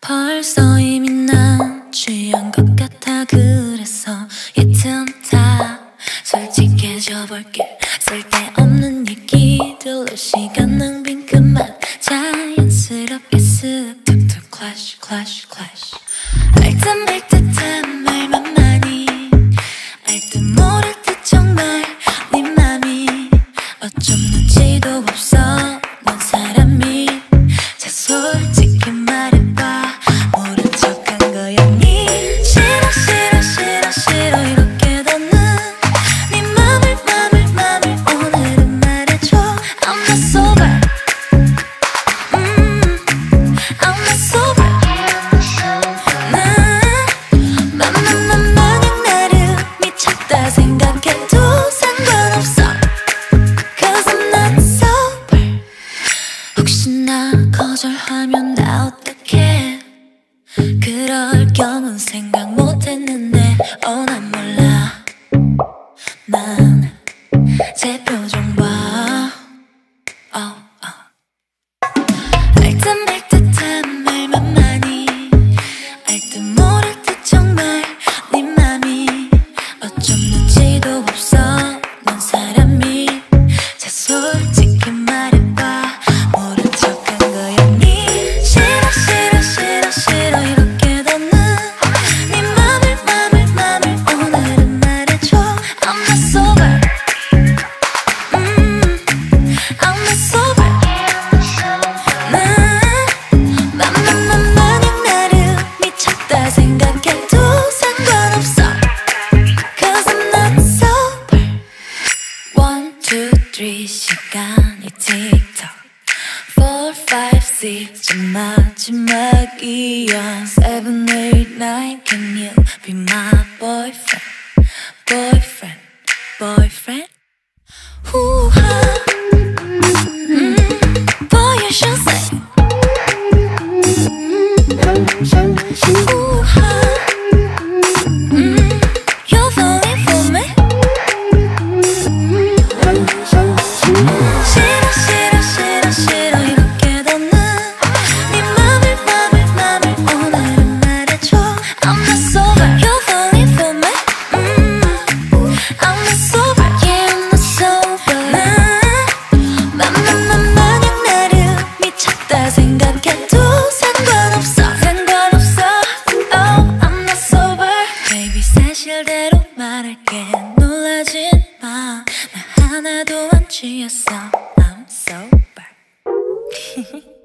벌써 이미 난 취한 것 같아. 그래서 이 틈 타 솔직해져 볼게. 쓸데없는 얘기들로 시간 낭비 그만. 자연스럽게 쓱 툭툭 클래시 클래시 클래시. 알듯 말 듯한 말만 많이 알 듯 모를 듯 정말 네 맘이 어쩜 눈치도 없어 넌 사람이. 자 솔직히 말해봐 모른 척한 거였니? 싫어 싫어 싫어 싫어 이렇게 더는 네 맘을 오늘은 말해줘. I'm not sober. I'm not sober. 난 만약 나를 미쳤다 생각해도 상관없어 Cause I'm not sober. 혹시나 거절하면 나 어떡해. 그럴 경우는 생각 못했는데 난 몰라. 난 제 표정 봐. 알 듯 말 듯한 말만 많이 알 듯 모를 듯 정말 네 맘이 어쩜 눈치도 없어 넌 사람이. 자 솔직히 말해봐 모른 척한 거였니? 싫어 싫어 싫어 싫어 이렇게 더는 네 맘을 오늘은 말해줘. I'm not sober. I'm not sober. 난 만약 나를 미쳤다 생각해도 상관없어 Cause I'm not sober. 1, 2, 3 시간이 틱톡 4, 5, 6 좀 마지막이야. 7, 8, 9 Can you be my boyfriend? Boyfriend, boyfriend. 후하 Boy you should say 후하 You're falling for me. 싫어 싫어 싫어 싫어 이렇게 더는 네 맘을 오늘은 말해줘. I'm not sober. You're falling for me. I'm not sober. Yeah I'm not sober. 난 만약 나를 미쳤다 생각해도 상관없어 Oh I'm not sober. Baby 사실대로 말할게 놀라진 마. 나 하나도 안 취했어 I'm sober.